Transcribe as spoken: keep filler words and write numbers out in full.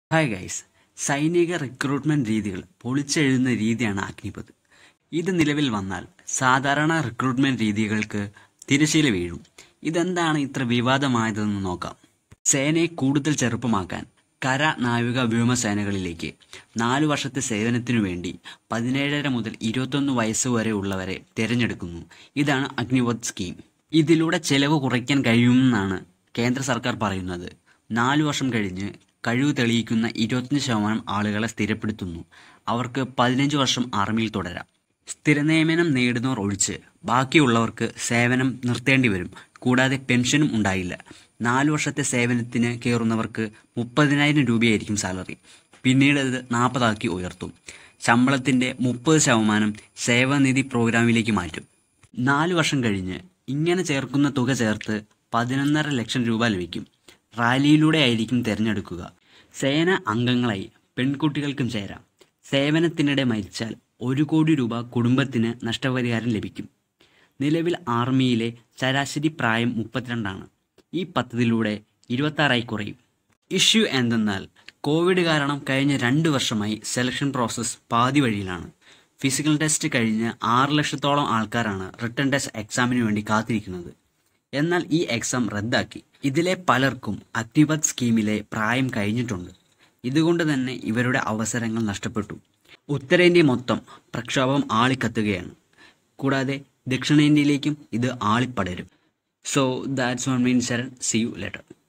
Hi guys, സൈനിക recruitment രീതികൾ പൊളിച്ചെഴുതുന്ന രീതിയാണ് അഗ്നിപഥ്. ഇത് നിലവിൽ വന്നാൽ സാധാരണ റിക്രൂട്ട്മെന്റ് രീതികൾക്ക് തിരശ്ശീല വീഴും. ഇതെന്താണ് ഇത്ര വിവാദമായതെന്ന് നോക്കാം. സേനയെ കൂടുതൽ ചെറുപ്പമാക്കാൻ കര, നാവിക, വ്യോമസേനകളിലേക്ക് നാലു വർഷത്തെ സേവനത്തിനു വേണ്ടി പതിനേഴര മുതൽ ഇരുപത്തൊന്ന് വയസ്സ് വരെ ഉള്ളവരെ തിരഞ്ഞെടുക്കുന്നു. ഇതാണ് അഗ്നിപഥ് സ്കീം. ഇതിലൂടെ ചെലവ് കുറയ്ക്കാൻ കഴിയുമെന്നാണ് കേന്ദ്ര സർക്കാർ പറയുന്നത്. നാലു വർഷം കഴിഞ്ഞ് കഴിവ് തെളിയിക്കുന്ന ഇരുപത്തഞ്ച് ശതമാനം ആളുകളെ സ്ഥിരപ്പെടുത്തുന്നു. അവർക്ക് പതിനഞ്ച് വർഷം ആർമിയിൽ തുടരാം. സ്ഥിരനിയമനം നേടുന്നവർ ഒഴിച്ച് ബാക്കിയുള്ളവർക്ക് സേവനം നിർത്തേണ്ടി വരും. കൂടാതെ പെൻഷനും ഉണ്ടായില്ല. നാലു വർഷത്തെ സേവനത്തിന് കയറുന്നവർക്ക് മുപ്പതിനായിരം രൂപയായിരിക്കും സാലറി. പിന്നീട് അത് നാൽപ്പതാക്കി ഉയർത്തും. ശമ്പളത്തിൻ്റെ മുപ്പത് ശതമാനം സേവാനിധി പ്രോഗ്രാമിലേക്ക് മാറ്റും. നാലു വർഷം കഴിഞ്ഞ് ഇങ്ങനെ ചേർക്കുന്ന തുക ചേർത്ത് പതിനൊന്നര ലക്ഷം രൂപ ലഭിക്കും. റാലിയിലൂടെ ആയിരിക്കും തിരഞ്ഞെടുക്കുക. സേന അംഗങ്ങളായി പെൺകുട്ടികൾക്കും ചേരാം. സേവനത്തിനിടെ മരിച്ചാൽ ഒരു കോടി രൂപ കുടുംബത്തിന് നഷ്ടപരിഹാരം ലഭിക്കും. നിലവിൽ ആർമിയിലെ ശരാശരി പ്രായം മുപ്പത്തിരണ്ടാണ്. ഈ പദ്ധതിയിലൂടെ ഇരുപത്താറായി കുറയും. ഇഷ്യൂ എന്തെന്നാൽ കോവിഡ് കാരണം കഴിഞ്ഞ രണ്ട് വർഷമായി സെലക്ഷൻ പ്രോസസ്സ് പാതി വഴിയിലാണ്. ഫിസിക്കൽ ടെസ്റ്റ് കഴിഞ്ഞ് ആറ് ലക്ഷത്തോളം ആൾക്കാരാണ് റിട്ടേൺ ടെസ്റ്റ് എക്സാമിന് വേണ്ടി കാത്തിരിക്കുന്നത്. എന്നാൽ ഈ എക്സാം റദ്ദാക്കി. ഇതിലെ പലർക്കും അഗ്നിപഥ് സ്കീമിലെ പ്രായം കഴിഞ്ഞിട്ടുണ്ട്. ഇതുകൊണ്ട് തന്നെ ഇവരുടെ അവസരങ്ങൾ നഷ്ടപ്പെട്ടു. ഉത്തരേന്ത്യ മൊത്തം പ്രക്ഷോഭം ആളിക്കത്തുകയാണ്. കൂടാതെ ദക്ഷിണേന്ത്യയിലേക്കും ഇത് ആളിപ്പടരും. സോ ദാറ്റ്സ് വൺ മീൻ ശരൺ. See you later.